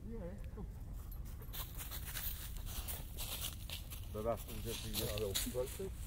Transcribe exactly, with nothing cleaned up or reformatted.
Yeah, cool. So that's just a little process.